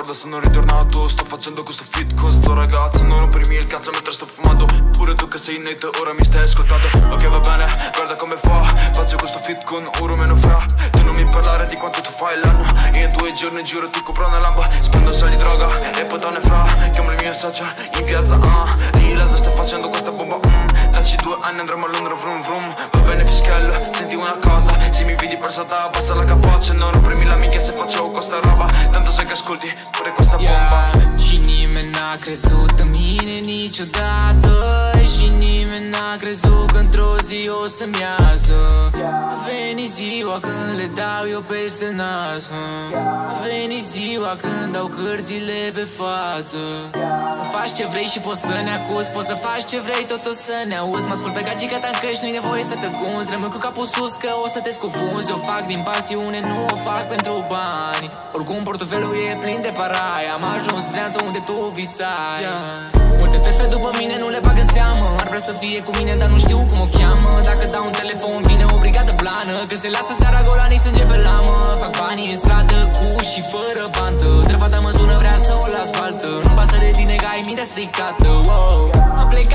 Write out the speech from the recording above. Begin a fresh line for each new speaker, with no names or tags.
guarda, sono ritornato. Sto facendo questo fit con sto ragazzo. Non rompermi il cazzo mentre sto fumando. Pure tu che sei in net ora mi stai ascoltando. Ok va bene, guarda come fa. Faccio questo fit con oro meno fra. Tu non mi parlare di quanto tu fai l'anno. Io 2 giorni giro ti compro una lamba. Spendo soldi droga e poi donne fra. Chiamo il mio socio in piazza Lil sta facendo questa bomba Dacci 2 anni andremo a Londra vrum vrum. Va bene Pusca Lil, senti una cosa. Se mi vedi per strada abbassa la capoccia. Non rompermi la minchia se faccio questa roba. Tanto sai che ascolti pure questa bomba.
Și nimeni n-a crezut în mine niciodată. Și nimeni n-a crezut că într-o zi o să-mi iasă. A venit ziua când le dau eu peste nas. A venit ziua când dau cărțile pe față. Să faci ce vrei și poți să ne acuzi. Poți să faci ce vrei, tot o să ne auzi. Mă ascult pe gagica ta încăși, nu-i nevoie să te ascunzi. Rămân cu capul sus că o să te scufunzi. O fac din pasiune, nu o fac pentru bani. Oricum portofelul e plin de parai. Am ajuns dreanță unde tu visai. Multe perfe după mine nu le bag în seamă. Ar vrea să fie cu mine, dar nu știu cum o cheamă. Dacă dau un telefon, vine o brigadă blană. Că se lasă seara golanii, sânge pe lamă. Fac banii în stradă, cu și fără bantă. Trăfata mă sună, vrea să o las baltă. Nu-mi pasă de tine că ai mintea stricată. Am plecat